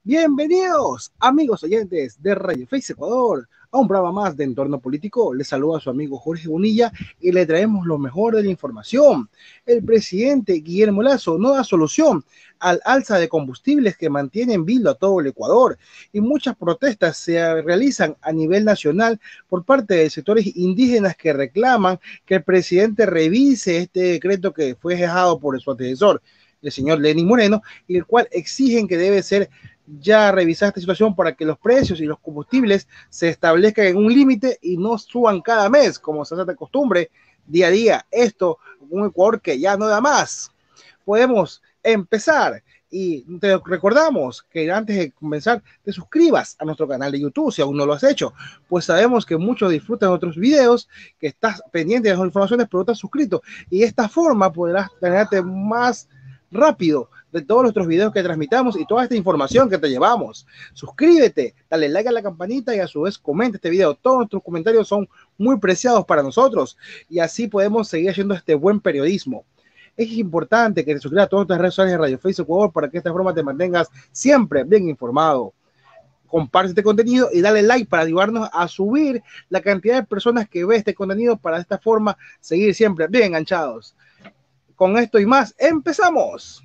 Bienvenidos, amigos oyentes de Radio Face Ecuador, a un programa más de Entorno Político. Les saluda a su amigo Jorge Bonilla y le traemos lo mejor de la información. El presidente Guillermo Lasso no da solución al alza de combustibles que mantiene en vilo a todo el Ecuador, y muchas protestas se realizan a nivel nacional por parte de sectores indígenas que reclaman que el presidente revise este decreto que fue dejado por su antecesor, el señor Lenín Moreno, y el cual exigen que debe ser ya revisar esta situación para que los precios y los combustibles se establezcan en un límite y no suban cada mes, como se hace de costumbre, día a día. Esto, un Ecuador que ya no da más. Podemos empezar y te recordamos que antes de comenzar te suscribas a nuestro canal de YouTube si aún no lo has hecho, pues sabemos que muchos disfrutan de otros videos, que estás pendiente de las informaciones pero no estás suscrito, y de esta forma podrás tenerte más rápido de todos los otros videos que transmitamos y toda esta información que te llevamos. Suscríbete, dale like a la campanita y a su vez comenta este video. Todos nuestros comentarios son muy preciados para nosotros y así podemos seguir haciendo este buen periodismo. Es importante que te suscribas a todas nuestras redes sociales de Radio Face Ecuador para que de esta forma te mantengas siempre bien informado. Comparte este contenido y dale like para ayudarnos a subir la cantidad de personas que ve este contenido, para de esta forma seguir siempre bien enganchados. Con esto y más, empezamos.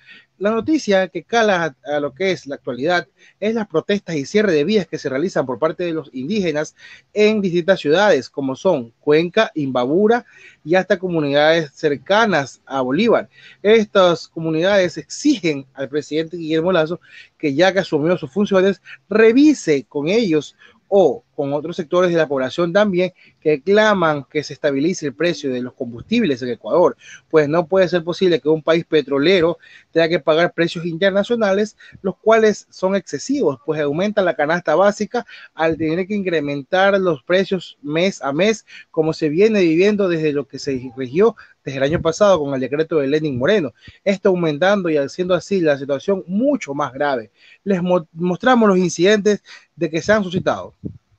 La noticia que cala a lo que es la actualidad es las protestas y cierre de vías que se realizan por parte de los indígenas en distintas ciudades, como son Cuenca, Imbabura y hasta comunidades cercanas a Bolívar. Estas comunidades exigen al presidente Guillermo Lasso que, ya que asumió sus funciones, revise con ellos o con otros sectores de la población también, que claman que se estabilice el precio de los combustibles en Ecuador, pues no puede ser posible que un país petrolero tenga que pagar precios internacionales, los cuales son excesivos, pues aumenta la canasta básica al tener que incrementar los precios mes a mes, como se viene viviendo desde lo que se regió desde el año pasado con el decreto de Lenín Moreno. Esto aumentando y haciendo así la situación mucho más grave. Les mostramos los incidentes de que se han suscitado.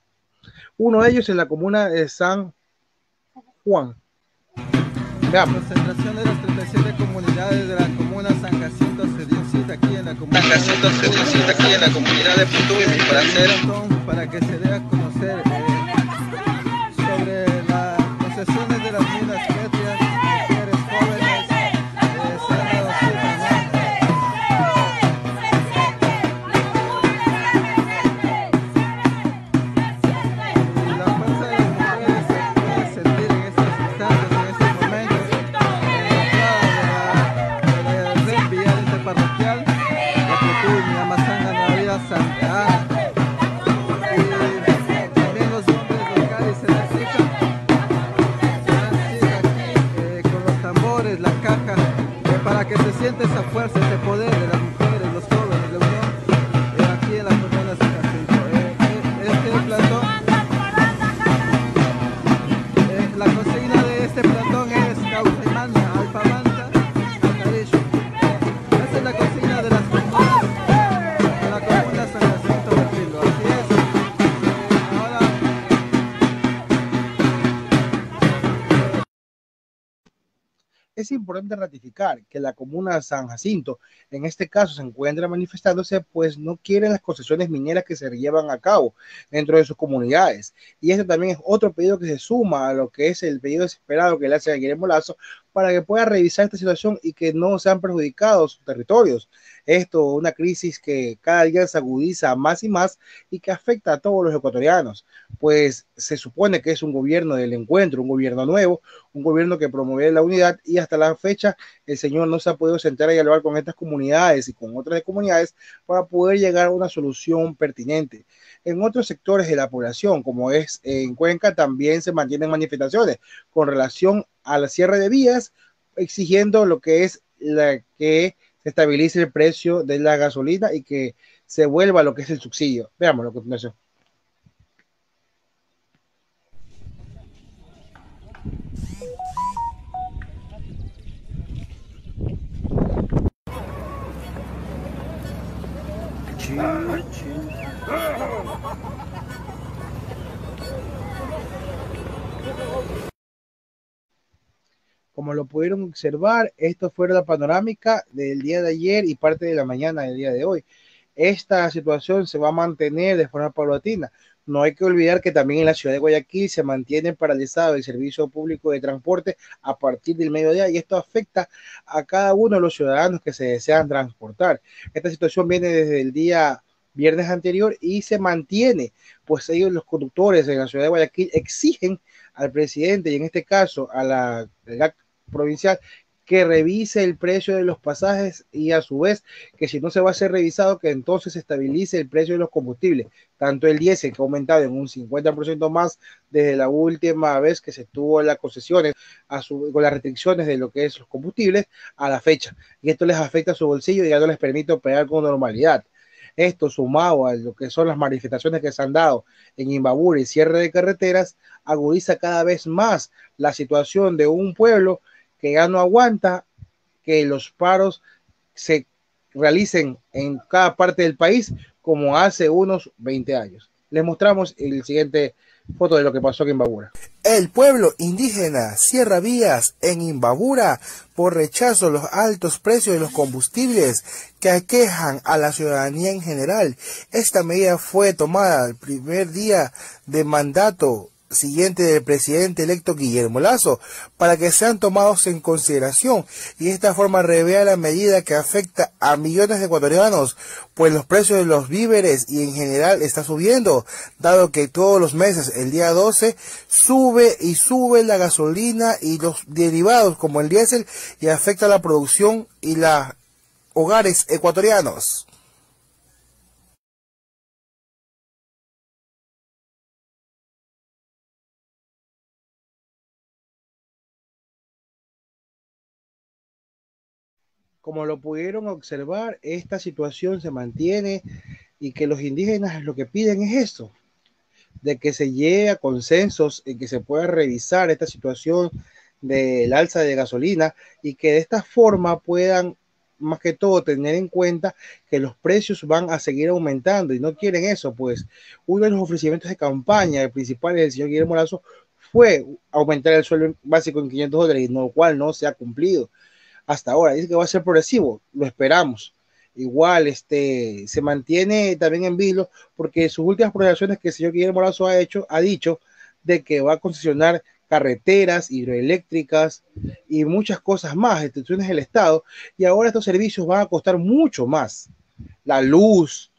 Uno de ellos en la comuna de San Juan. Veamos. La concentración de las 37 comunidades de la comuna San Jacinto se dio cita aquí en la comunidad de Putumayo para que se dé a conocer sobre las concesiones de las minas pétreas. Mujeres jóvenes se han dado cita, y la fuerza de las mujeres se puede sentir en estos instantes, en estos momentos, en la entrada del interparroquial de Putumayo, Yamasanga, Nueva Santa Ana. También los hombres locales se dan cita aquí con los tambores, la caja, para que se siente esa fuerza, ese poder de las mujeres, los jóvenes, la unión, aquí en la comuna San Jacinto. Este plantón, la consigna de este plantón es Caucaimanta, Alpamanta, Atarisho. Esa es la consigna de las comunas, de la comuna San Jacinto del Pilo. Así es. Ahora es importante ratificar que la comuna de San Jacinto, en este caso, se encuentra manifestándose, pues no quieren las concesiones mineras que se llevan a cabo dentro de sus comunidades. Y eso también es otro pedido que se suma a lo que es el pedido desesperado que le hace a Guillermo Lasso para que pueda revisar esta situación y que no sean perjudicados sus territorios. Esto, una crisis que cada día se agudiza más y más y que afecta a todos los ecuatorianos, pues se supone que es un gobierno del encuentro, un gobierno nuevo, un gobierno que promueve la unidad, y hasta la fecha el señor no se ha podido sentar y dialogar con estas comunidades y con otras comunidades para poder llegar a una solución pertinente. En otros sectores de la población, como es en Cuenca, también se mantienen manifestaciones con relación al cierre de vías, exigiendo lo que es que se estabilice el precio de la gasolina y que se vuelva a lo que es el subsidio. Veamos lo que continuación. Como lo pudieron observar, esto fue la panorámica del día de ayer y parte de la mañana del día de hoy. esta situación se va a mantener de forma paulatina. No hay que olvidar que también en la ciudad de Guayaquil se mantiene paralizado el servicio público de transporte a partir del mediodía y esto afecta a cada uno de los ciudadanos que se desean transportar. Esta situación viene desde el día viernes anterior y se mantiene, pues ellos los conductores en la ciudad de Guayaquil exigen al presidente y en este caso a la provincial que revise el precio de los pasajes y a su vez que si no se va a ser revisado que entonces se estabilice el precio de los combustibles, tanto el diésel que ha aumentado en un 50% más desde la última vez que se tuvo las concesiones con las restricciones de lo que es los combustibles a la fecha, y esto les afecta a su bolsillo y ya no les permite operar con normalidad. Esto sumado a lo que son las manifestaciones que se han dado en Imbabura y cierre de carreteras, agudiza cada vez más la situación de un pueblo que ya no aguanta que los paros se realicen en cada parte del país como hace unos 20 años. Les mostramos el siguiente foto de lo que pasó en Imbabura. El pueblo indígena cierra vías en Imbabura por rechazo a los altos precios de los combustibles que aquejan a la ciudadanía en general. Esta medida fue tomada el primer día de mandato siguiente del presidente electo Guillermo Lasso para que sean tomados en consideración y de esta forma revea la medida que afecta a millones de ecuatorianos, pues los precios de los víveres y en general está subiendo, dado que todos los meses el día 12 sube la gasolina y los derivados como el diésel y afecta la producción y los hogares ecuatorianos. Como lo pudieron observar, esta situación se mantiene y que los indígenas lo que piden es esto, de que se llegue a consensos y que se pueda revisar esta situación del alza de gasolina y que de esta forma puedan más que todo tener en cuenta que los precios van a seguir aumentando y no quieren eso, pues uno de los ofrecimientos de campaña principales del señor Guillermo Lasso fue aumentar el sueldo básico en $500 y lo cual no se ha cumplido hasta ahora. Dice que va a ser progresivo, lo esperamos. Igual se mantiene también en vilo porque sus últimas proyecciones que el señor Guillermo Lasso ha dicho de que va a concesionar carreteras, hidroeléctricas y muchas cosas más, instituciones del Estado, y ahora estos servicios van a costar mucho más. La luz,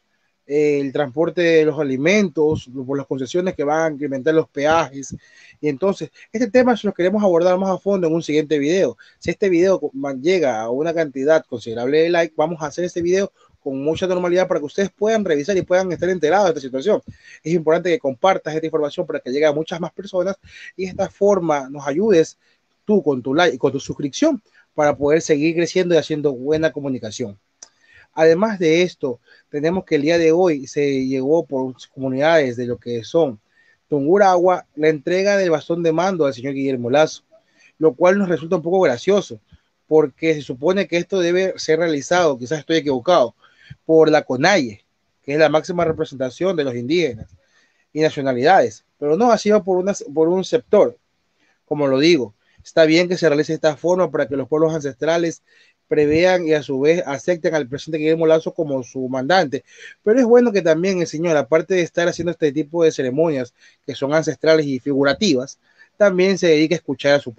el transporte de los alimentos, por las concesiones que van a incrementar los peajes. Y entonces, este tema se lo queremos abordar más a fondo en un siguiente video. Si este video llega a una cantidad considerable de like, vamos a hacer este video con mucha normalidad para que ustedes puedan revisar y puedan estar enterados de esta situación. Es importante que compartas esta información para que llegue a muchas más personas y de esta forma nos ayudes tú con tu like y con tu suscripción para poder seguir creciendo y haciendo buena comunicación. Además de esto, tenemos que el día de hoy se llegó por comunidades de lo que son Tungurahua la entrega del bastón de mando al señor Guillermo Lasso, lo cual nos resulta un poco gracioso, porque se supone que esto debe ser realizado, quizás estoy equivocado, por la CONAIE, que es la máxima representación de los indígenas y nacionalidades, pero no ha sido por un sector, como lo digo. Está bien que se realice de esta forma para que los pueblos ancestrales prevean y a su vez acepten al presidente Guillermo Lasso como su mandante, pero es bueno que también el señor, aparte de estar haciendo este tipo de ceremonias que son ancestrales y figurativas, también se dedique a escuchar a su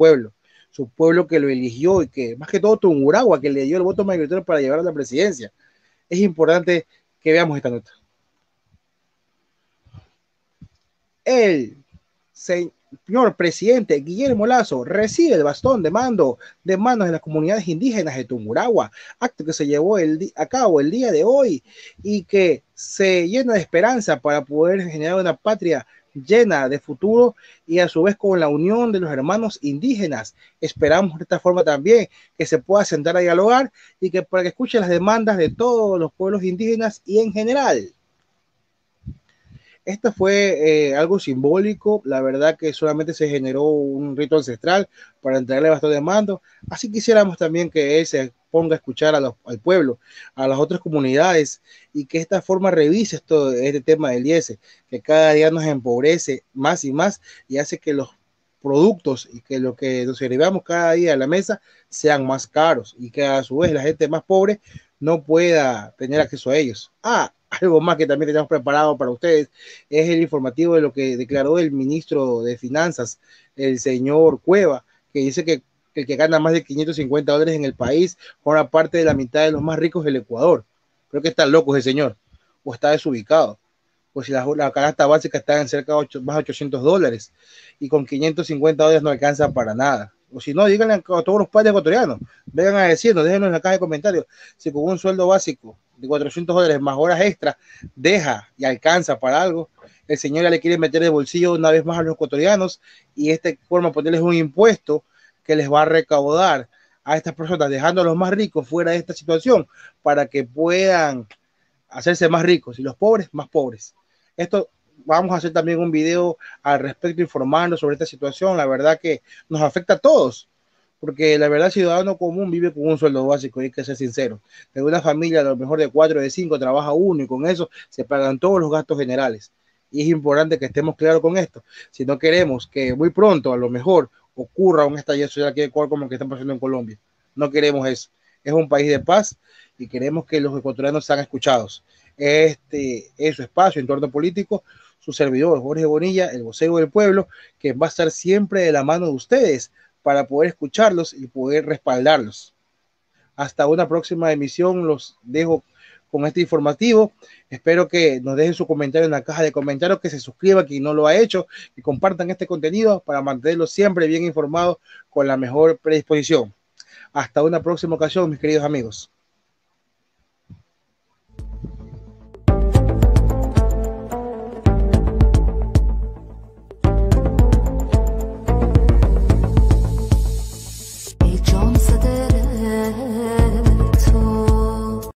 pueblo que lo eligió y que más que todo Tungurahua, que le dio el voto mayoritario para llevar a la presidencia. Es importante que veamos esta nota. El señor presidente Guillermo Lasso recibe el bastón de mando de manos de las comunidades indígenas de Tungurahua, acto que se llevó a cabo el día de hoy y que se llena de esperanza para poder generar una patria llena de futuro y a su vez con la unión de los hermanos indígenas. Esperamos de esta forma también que se pueda sentar a dialogar y que para que escuche las demandas de todos los pueblos indígenas y en general. Esto fue algo simbólico, la verdad que solamente se generó un rito ancestral para entregarle bastón de mando, así quisiéramos también que él se ponga a escuchar al pueblo, a las otras comunidades y que de esta forma revise este tema del diésel, que cada día nos empobrece más y más y hace que los productos y que lo que nos servamos cada día a la mesa sean más caros y que a su vez la gente más pobre no pueda tener acceso a ellos. Algo más que también tenemos preparado para ustedes es el informativo de lo que declaró el ministro de Finanzas, el señor Cueva, que dice que el que gana más de $550 en el país forma parte de la mitad de los más ricos del Ecuador. Creo que está loco ese señor, o está desubicado. Pues si la canasta básica está en cerca de más de $800 y con $550 no alcanza para nada. O si no, díganle a todos los padres ecuatorianos, vengan a decirnos, déjenos en la caja de comentarios si con un sueldo básico de $400 más horas extra deja y alcanza para algo. El señor ya le quiere meter el bolsillo una vez más a los ecuatorianos y esta forma de ponerles un impuesto que les va a recaudar a estas personas, dejando a los más ricos fuera de esta situación para que puedan hacerse más ricos y los pobres más pobres. Esto vamos a hacer también un video al respecto informando sobre esta situación. La verdad que nos afecta a todos, porque la verdad el ciudadano común vive con un sueldo básico, hay que ser sincero. De una familia a lo mejor de 4 de 5 trabaja uno y con eso se pagan todos los gastos generales. Y es importante que estemos claros con esto. Si no queremos que muy pronto a lo mejor ocurra un estallido social aquí de Ecuador como el que están pasando en Colombia. No queremos eso. Es un país de paz y queremos que los ecuatorianos sean escuchados. Este es su espacio, entorno político, su servidor Jorge Bonilla, el vocero del pueblo, que va a estar siempre de la mano de ustedes para poder escucharlos y poder respaldarlos. Hasta una próxima emisión, los dejo con este informativo. Espero que nos dejen su comentario en la caja de comentarios, que se suscriban quien no lo ha hecho y compartan este contenido para mantenerlos siempre bien informados con la mejor predisposición. Hasta una próxima ocasión, mis queridos amigos.